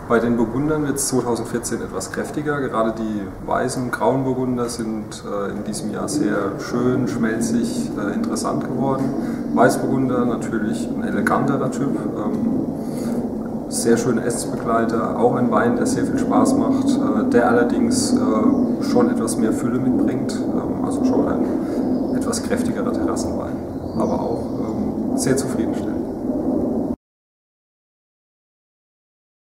Bei den Burgundern wird es 2014 etwas kräftiger. Gerade die weißen und grauen Burgunder sind in diesem Jahr sehr schön, schmelzig, interessant geworden. Weißburgunder natürlich ein eleganterer Typ, sehr schöne Essensbegleiter, auch ein Wein, der sehr viel Spaß macht, der allerdings schon etwas mehr Fülle mitbringt, also schon ein etwas kräftigerer Terrassenwein, aber auch sehr zufriedenstellend.